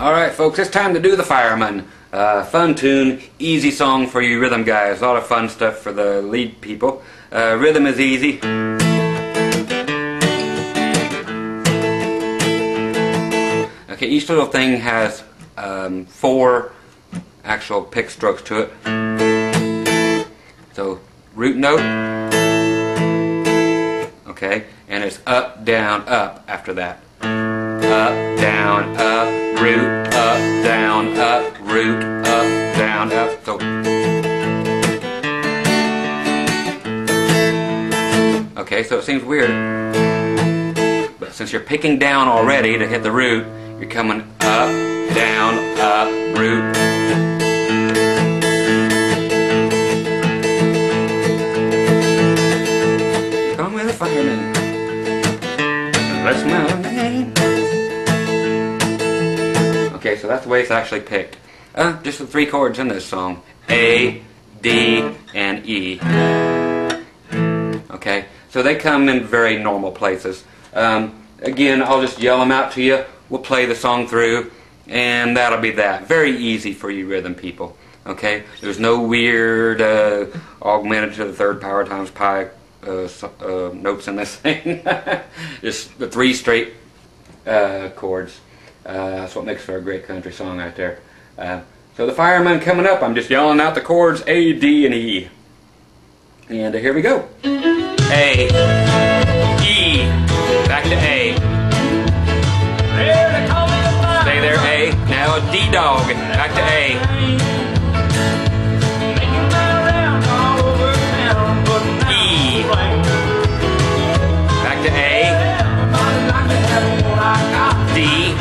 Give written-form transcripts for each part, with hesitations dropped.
Alright folks, it's time to do the Fireman. Fun tune, easy song for you rhythm guys. A lot of fun stuff for the lead people. Rhythm is easy. Okay, each little thing has 4 actual pick strokes to it. So, root note. Okay, and it's up, down, up after that. Up, down, up, root, up, down, up, root, up, down, up. So, okay, so it seems weird, but since you're picking down already to hit the root, you're coming up, down, up, root. Come with the fireman. Let's smell the name. Okay, so that's the way it's actually picked. Just the 3 chords in this song. A, D, and E. Okay, so they come in very normal places. Again, I'll just yell them out to you. We'll play the song through, and that'll be that. Very easy for you rhythm people. Okay, there's no weird augmented to the 3rd power times pi notes in this thing. Just the 3 straight chords. That's what makes for a great country song right there. So the Fireman coming up, I'm just yelling out the chords A, D, and E. And here we go. A, E, back to A. Stay there, A. Now a D dog, back to A. E, back to A. D,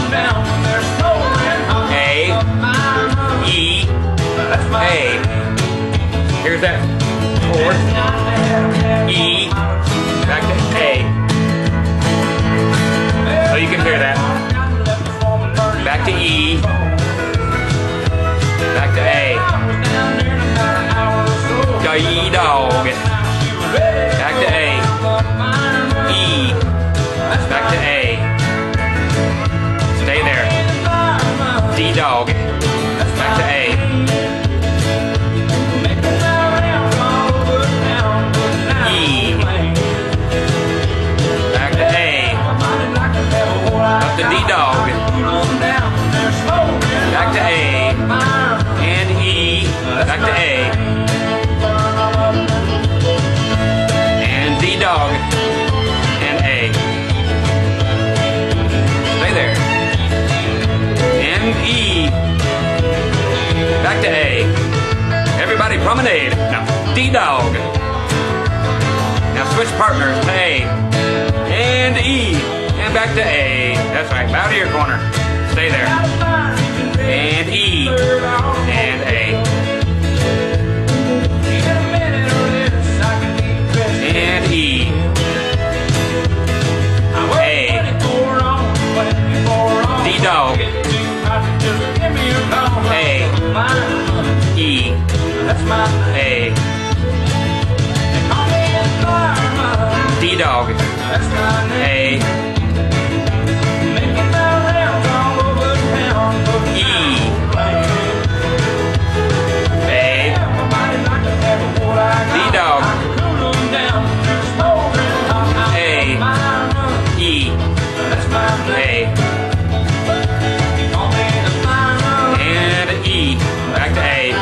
A, E, A. Here's that chord. E, back to A. So you can hear that. Back to E, back to A. D dog. Back to A. E, back to A. Stay there. D dog. Back to A. E. Back to A. Up to D dog. Back to A. And E. Back to A. And D dog. And A. Stay there. And E. Back to A. Everybody promenade. Now D dog. Now switch partners to A. And E. And back to A. That's right. Bow to your corner. Stay there. And E. And A. And E. A. D dog. A. E. A. D dog. A. E. A. D dog. A. E. A. And E. Back to A.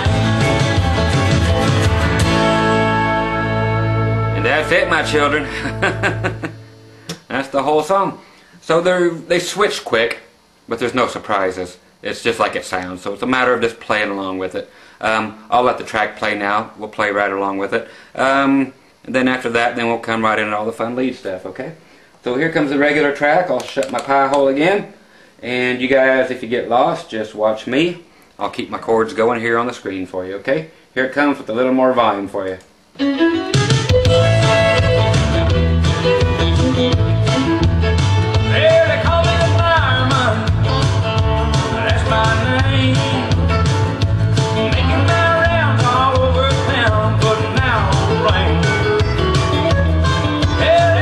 And that's it, my children. That's the whole song. So they switch quick, but there's no surprises. It's just like it sounds. So it's a matter of just playing along with it. I'll let the track play now. We'll play right along with it. And then after that, then we'll come right into all the fun lead stuff, okay? So here comes the regular track. I'll shut my pie hole again. And you guys, if you get lost, just watch me. I'll keep my chords going here on the screen for you, okay? Here it comes with a little more volume for you.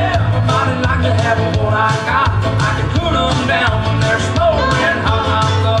I can cool them down when they're smoldering hot.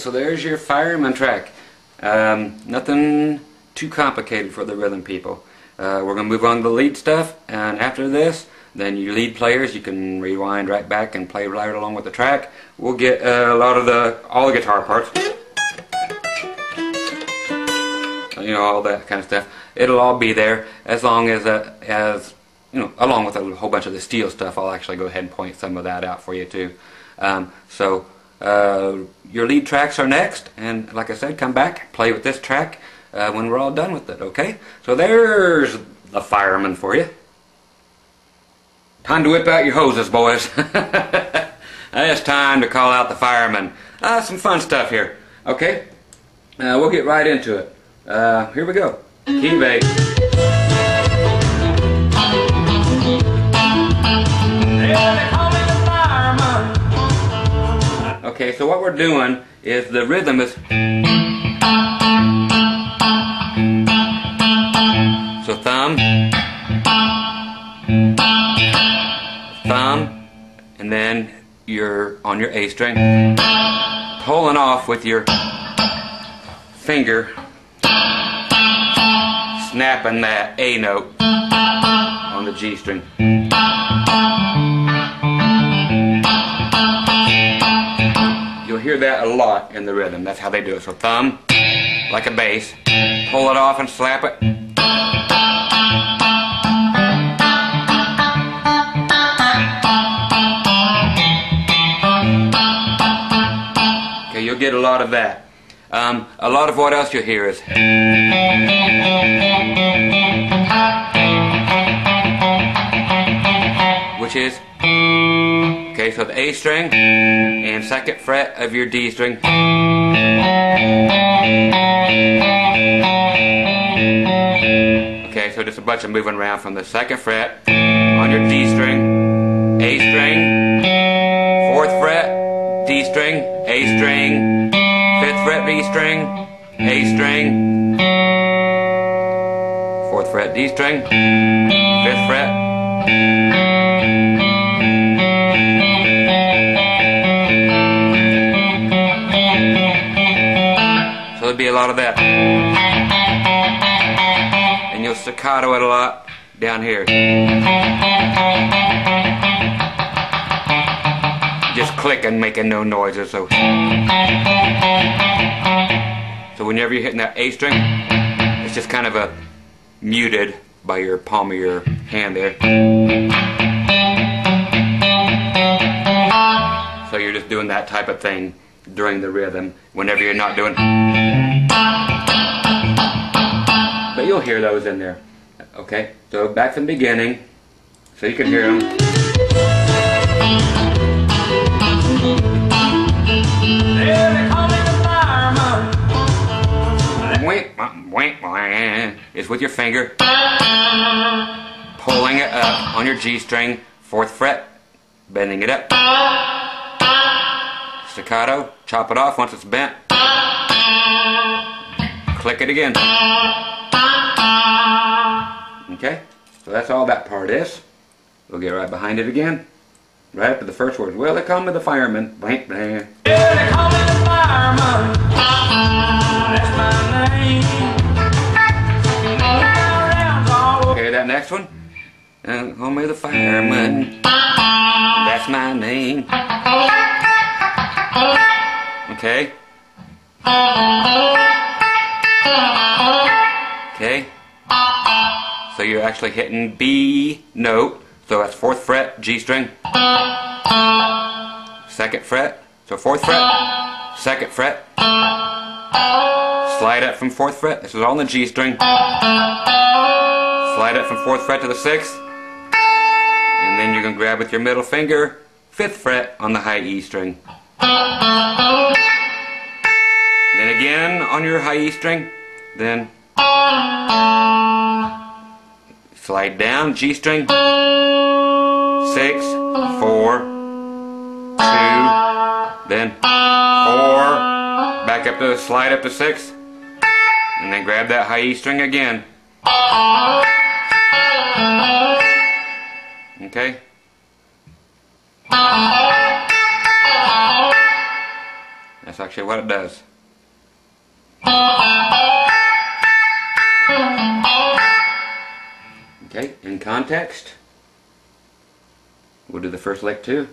so there's your fireman track. Nothing too complicated for the rhythm people. We're going to move on to the lead stuff, and after this, then you lead players, you can rewind right back and play right along with the track. We'll get all the guitar parts, you know, all that kind of stuff. It'll all be there as long as you know, along with a whole bunch of the steel stuff. I'll actually go ahead and point some of that out for you too. Your lead tracks are next, and like I said, come back, play with this track when we're all done with it, okay? So there's the fireman for you. Time to whip out your hoses, boys. It's time to call out the fireman. Some fun stuff here, okay? We'll get right into it. Here we go. Key bass. Okay, so what we're doing is the rhythm is, so thumb, thumb, and then you're on your A string, pulling off with your finger, snapping that A note on the G string. You'll hear that a lot in the rhythm. That's how they do it. So thumb, like a bass, pull it off and slap it. Okay, you'll get a lot of that. A lot of what else you'll hear is, which is, okay, so the A string and second fret of your D string. Okay, so just a bunch of moving around from the second fret on your D string, A string, fourth fret, D string, A string, fifth fret, B string, A string, fourth fret, D string, fifth fret. So there'll be a lot of that. And you'll staccato it a lot down here. Just clicking, making no noises. So whenever you're hitting that A string, it's just kind of a muted by your palm of your hand there. So you're just doing that type of thing during the rhythm whenever you're not doing. But you'll hear those in there. Okay, so back to the beginning so you can hear them. It's with your finger pulling it up on your G string, fourth fret, bending it up. Staccato, chop it off once it's bent. Click it again. Okay, so that's all that part is. We'll get right behind it again. Right after the first words. Well, they call me the fireman. Blank, blank. Yeah, they call me the fireman. That's my name. Okay, that next one. Call me the fireman. That's my name. Okay. Okay. So you're actually hitting B note. So that's fourth fret, G string. Second fret. So fourth fret, second fret. Slide up from fourth fret. This is all on the G string. Slide up from fourth fret to the sixth. And then you're going to grab with your middle finger, fifth fret on the high E string. Then again on your high E string. Then slide down, G string, 6, 4, 2, then 4, back up to, slide up to 6, and then grab that high E string again. Okay? That's That's actually what it does. Okay, in context, we'll do the first lick too.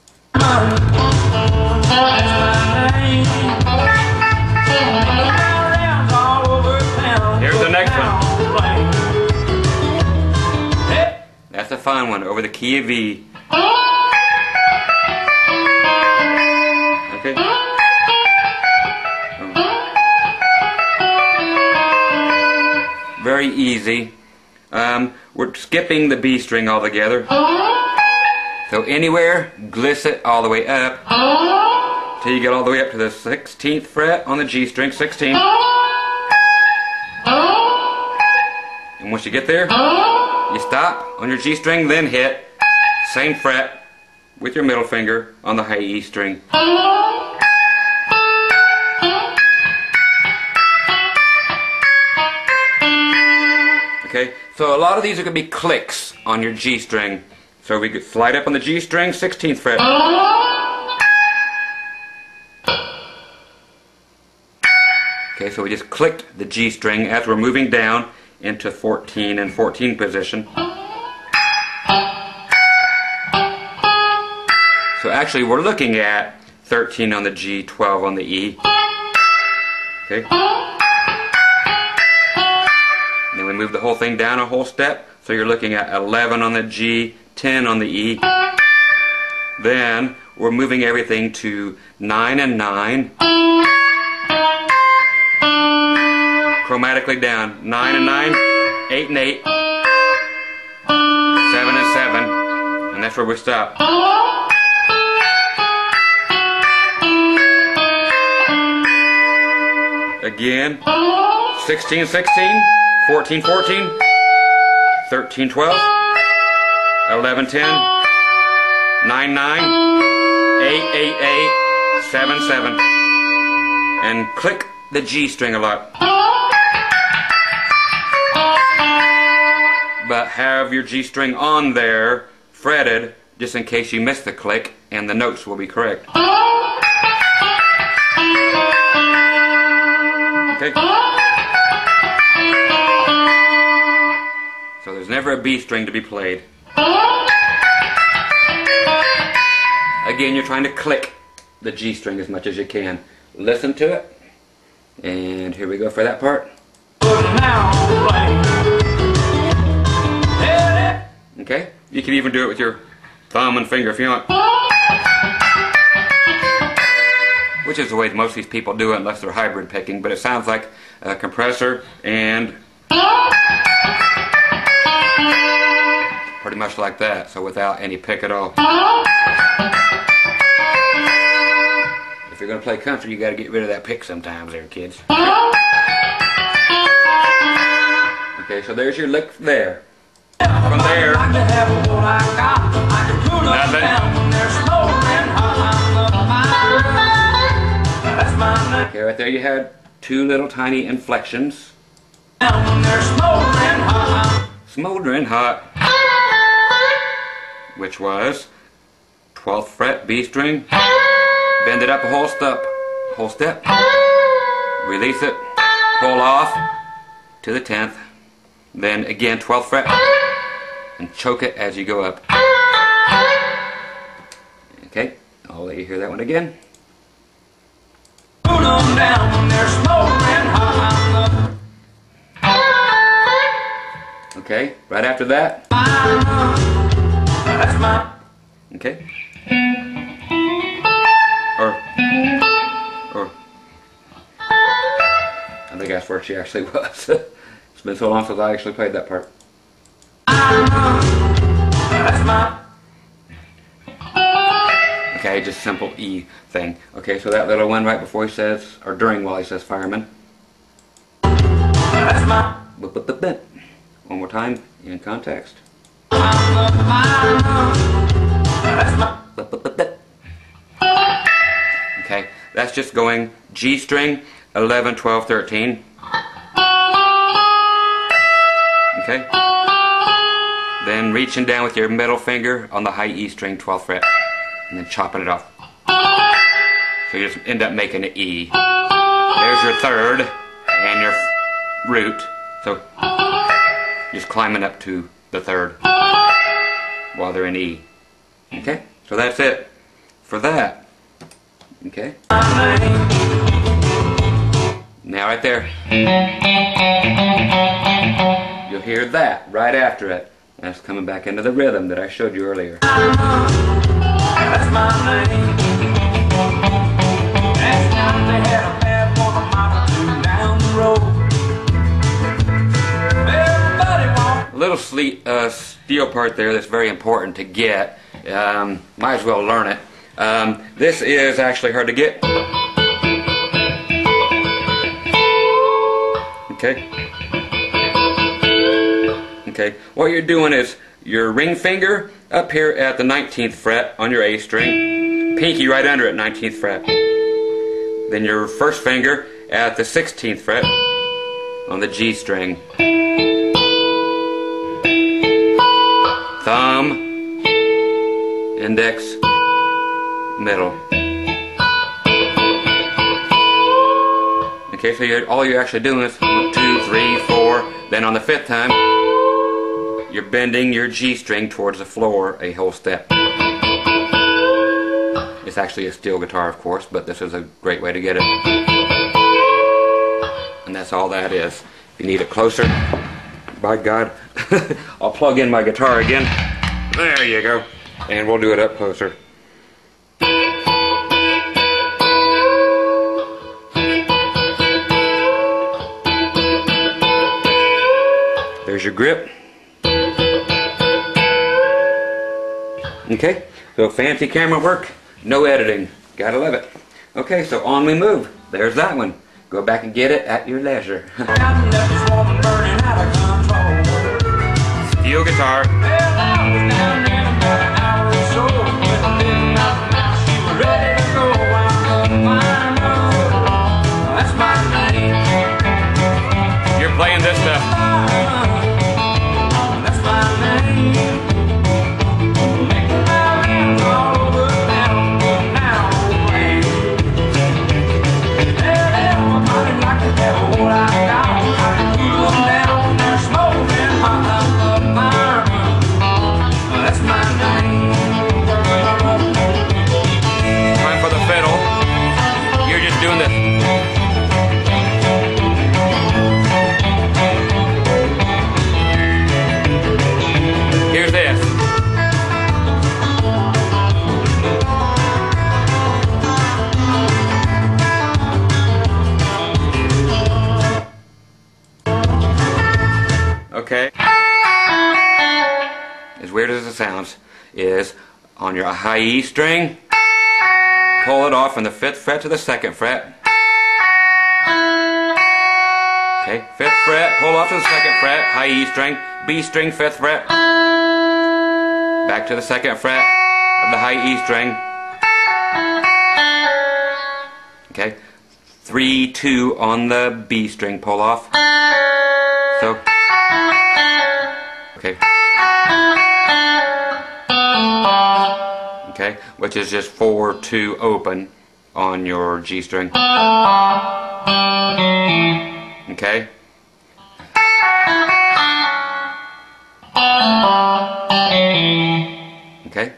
Here's the next one. That's a fun one, over the key of E. Okay. Very easy. We're skipping the B string altogether. So anywhere, gliss it all the way up till you get all the way up to the 16th fret on the G string, 16. And once you get there, you stop on your G string, then hit same fret with your middle finger on the high E string. Okay, so a lot of these are going to be clicks on your G string. So we could slide up on the G string, 16th fret. Okay, so we just clicked the G string as we're moving down into 14 and 14 position. So actually we're looking at 13 on the G, 12 on the E. Okay. And then we move the whole thing down a whole step. So you're looking at 11 on the G, 10 on the E. Then we're moving everything to 9 and 9. Chromatically down. 9 and 9, 8 and 8, 7 and 7. And that's where we stop. Again, 16, 16, 14, 14, 13, 12, 11, 10, 9, 9, 8, 8, 8, 7, 7. And click the G string a lot. But have your G string on there, fretted, just in case you miss the click, and the notes will be correct. Okay? So there's never a B string to be played. Again, you're trying to click the G string as much as you can. Listen to it. And here we go for that part. Okay? You can even do it with your thumb and finger if you want. Which is the way most of these people do it unless they're hybrid picking, but it sounds like a compressor and pretty much like that, so without any pick at all. If you're going to play country, you got to get rid of that pick sometimes there, kids. Okay, so there's your lick there. From there, nothing. Okay, right there you had two little tiny inflections. Smoldering hot, which was 12th fret B string, bend it up a whole step, release it, pull off to the 10th, then again 12th fret, and choke it as you go up. Okay, I'll let you hear that one again. Okay, right after that. Okay. Or I think that's where she actually was. It's been so long since I actually played that part. Okay, just simple E thing. Okay, so that little one right before he says, or during while he says fireman. One more time in context. Okay, that's just going G string, 11, 12, 13. Okay? Then reaching down with your middle finger on the high E string, 12th fret, and then chopping it off. So you just end up making an E. There's your third and your root. So just climbing up to the third while they're in E. Okay? So that's it for that. Okay? Now right there, you'll hear that right after it. That's coming back into the rhythm that I showed you earlier. That's my name. Last night they had a bad one of mama down the road. Everybody walked. A little steel part there that's very important to get. Might as well learn it. This is actually hard to get. Okay. Okay. What you're doing is your ring finger up here at the 19th fret on your A string, pinky right under it, 19th fret. Then your first finger at the 16th fret on the G string. Thumb, index, middle. Okay, so all you're actually doing is 1, 2, 3, 4. Then on the 5th time, you're bending your G string towards the floor a whole step. It's actually a steel guitar, of course, but this is a great way to get it. And that's all that is. If you need it closer, by God, I'll plug in my guitar again. There you go. And we'll do it up closer. There's your grip. Okay, so fancy camera work, no editing. Gotta love it. Okay, so on we move. There's that one. Go back and get it at your leisure. Steel guitar. You're playing this stuff. Okay, as weird as it sounds, is on your high E string, pull it off from the 5th fret to the 2nd fret. Okay, 5th fret, pull off to the 2nd fret, high E string, B string, 5th fret, back to the 2nd fret of the high E string. Okay, 3, 2 on the B string, pull off. So. Okay. Okay, which is just 4, 2 open on your G string. Okay. Okay.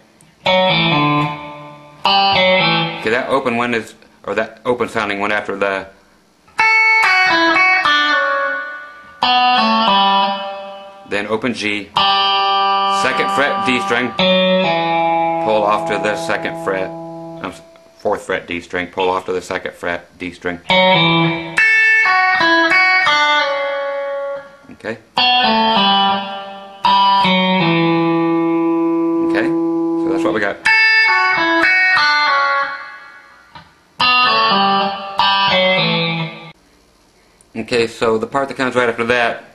Okay, that open one is, or that open sounding one after the then open G, 2nd fret D string, pull off to the 2nd fret, 4th fret D string, pull off to the 2nd fret D string. Okay. Okay, so that's what we got. Okay, so the part that comes right after that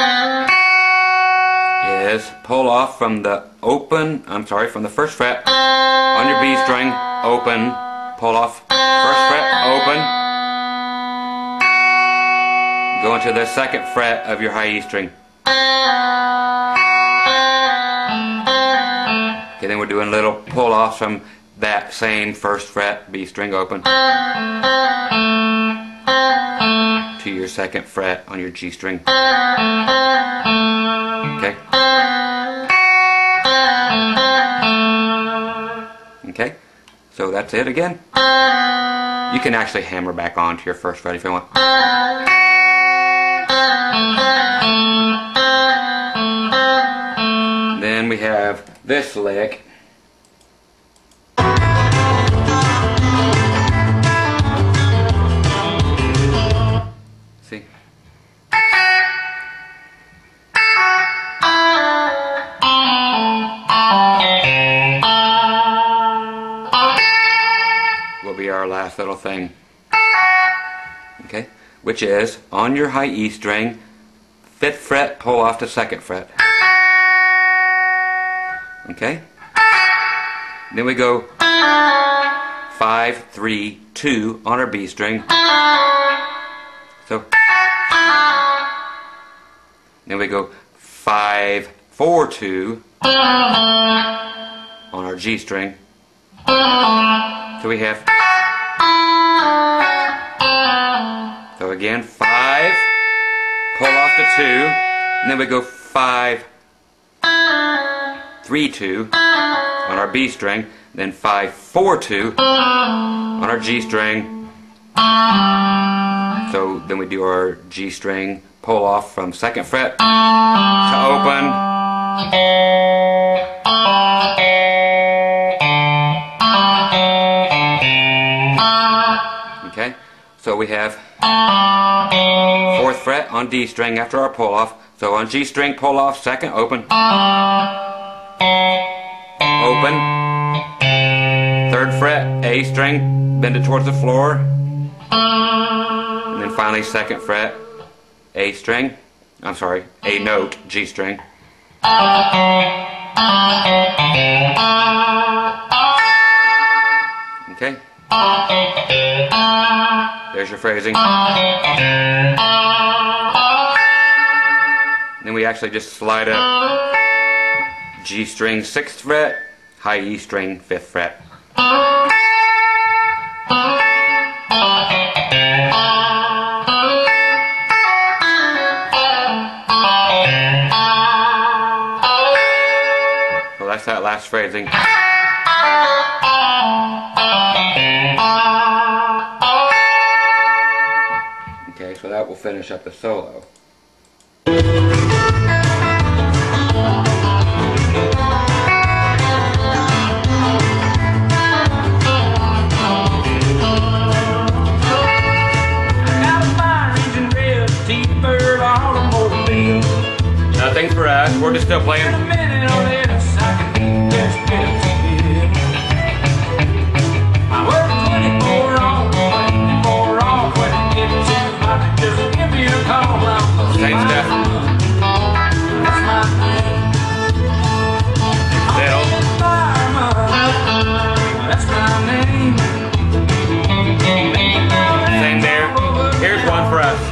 is pull off from the open, from the 1st fret on your B string, open, pull off 1st fret, open, go into the 2nd fret of your high E string. Okay, then we're doing little pull offs from that same first fret, B string open, to your second fret on your G string. Okay? Okay? So that's it again. You can actually hammer back onto your first fret if you want. Then we have this lick. See? Will be our last little thing. Okay? Which is on your high E string, 5th fret, pull off to 2nd fret. Okay? Then we go 5, 3, 2 on our B string. So then we go 5, 4, 2 on our G string. So we have, so again 5, pull off to 2, and then we go 5, 3, 2 on our B string, then 5, 4, 2 on our G string. So then we do our G string pull off from 2nd fret to open. Okay, so we have 4th fret on D string after our pull off. So on G string pull off, 2nd, open. Open. 3rd fret, A string, bend it towards the floor. And then finally 2nd fret, A string, I'm sorry, A note, G string. Okay. There's your phrasing. Then we actually just slide up G string 6th fret, high E string 5th fret. So that's that last phrasing. Okay, so that will finish up the solo. Nothing for us, we're just still playing. Same stuff. Little. Same there. Here's one for us.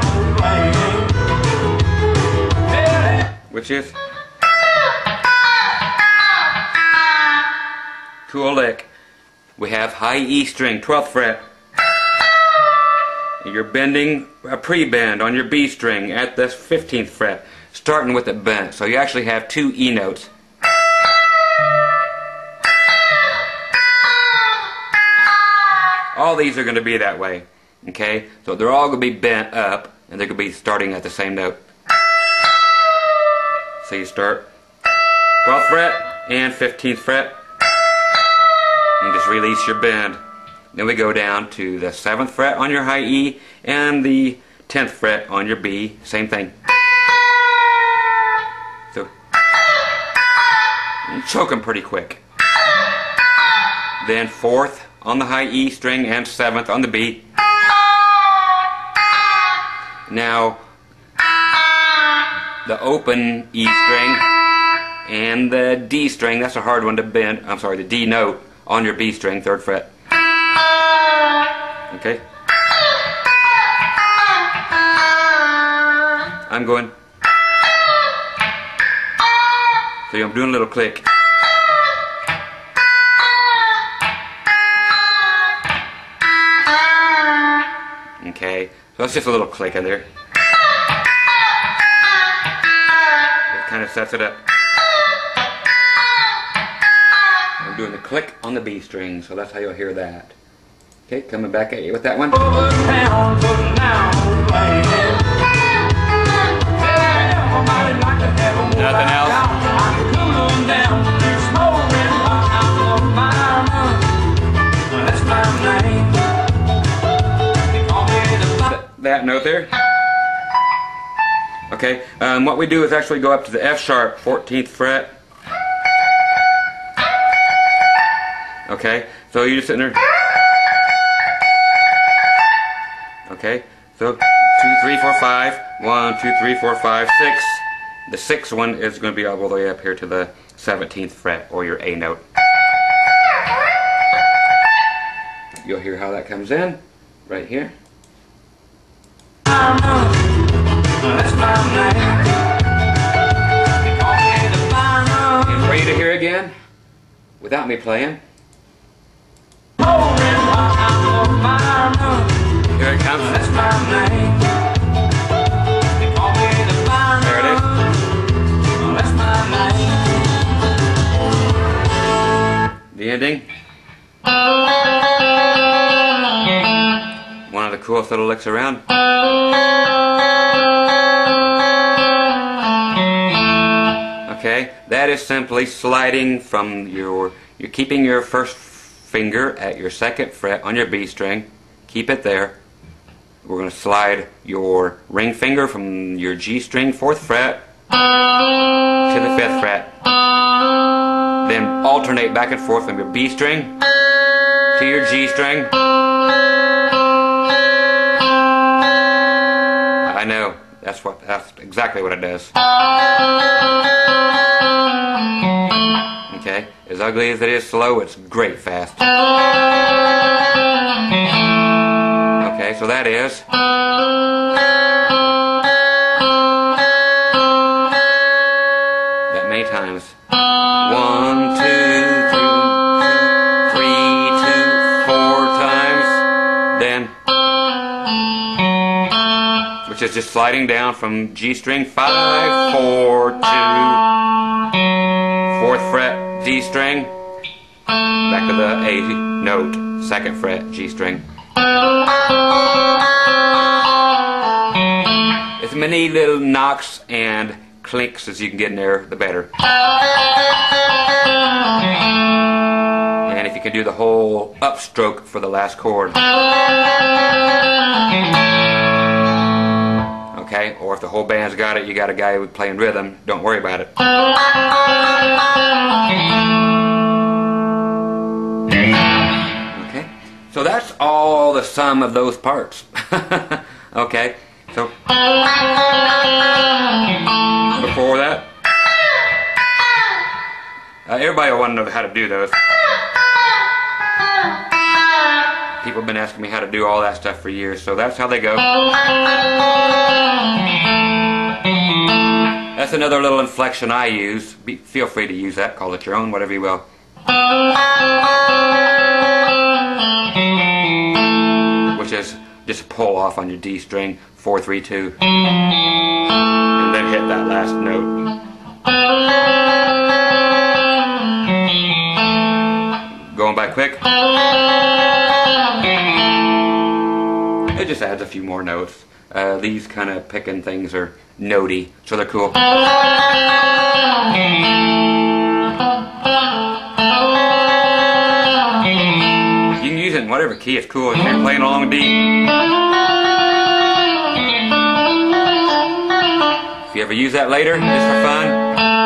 Which is cool lick. We have high E string, 12th fret. You're bending a pre-bend on your B string at the 15th fret, starting with it bent. So you actually have 2 E notes. All these are going to be that way. Okay? So they're all going to be bent up, and they're going to be starting at the same note. So you start 12th fret and 15th fret, and just release your bend. Then we go down to the 7th fret on your high E and the 10th fret on your B, same thing. So you choke them pretty quick. Then 4th on the high E string and 7th on the B. Now the open E string and the D string, that's a hard one to bend, I'm sorry, the D note on your B string, 3rd fret. Okay? I'm going. So I'm doing a little click. So that's just a little click in there. It kind of sets it up. I'm doing the click on the B string, so that's how you'll hear that. Okay, coming back at you with that one. Nothing else. That note there. Okay, what we do is actually go up to the F sharp, 14th fret. Okay, so you're just sitting there. Okay, so 2, 3, 4, 5. 1, 2, 3, 4, 5, 6. The 6th one is going to be all the way up here to the 17th fret, or your A note. You'll hear how that comes in, right here. And for you to hear again, without me playing. Here it comes. There it is. The ending. One of the coolest little licks around. Okay, that is simply sliding from you're keeping your first finger at your 2nd fret on your B string. Keep it there. We're going to slide your ring finger from your G string 4th fret to the 5th fret. Then alternate back and forth from your B string to your G string. I know, that's exactly what it does. Okay, as ugly as it is slow, it's great fast. Okay, so that is. That many times. 1, 2, 3, 4 times. Then, which is just sliding down from G string 5, 4, 2, 4th fret D string, back to the A note, 2nd fret G string. As many little knocks and clinks as you can get in there, the better. And if you can do the whole upstroke for the last chord. Okay, or if the whole band's got it, you got a guy who's playing rhythm, don't worry about it. Okay, so that's all the sum of those parts. Okay, so before that, everybody will want to know how to do those. People have been asking me how to do all that stuff for years, so that's how they go. That's another little inflection I use. Feel free to use that, call it your own, whatever you will. Which is just pull off on your D string, 4, 3, 2, and then hit that last note. Going by quick. It just adds a few more notes. These kind of picking things are notey, so they're cool. You can use it in whatever key, it's cool. If you're playing along with D. If you ever use that later, just for fun.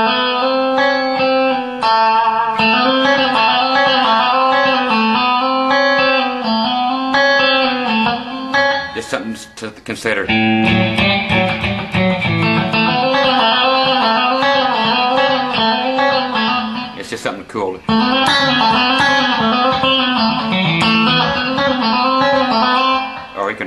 Just something to consider. It's just something cool. Or we can.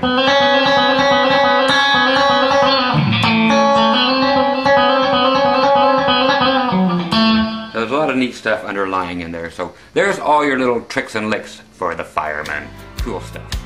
There's a lot of neat stuff underlying in there. So there's all your little tricks and licks for the fireman. Cool stuff.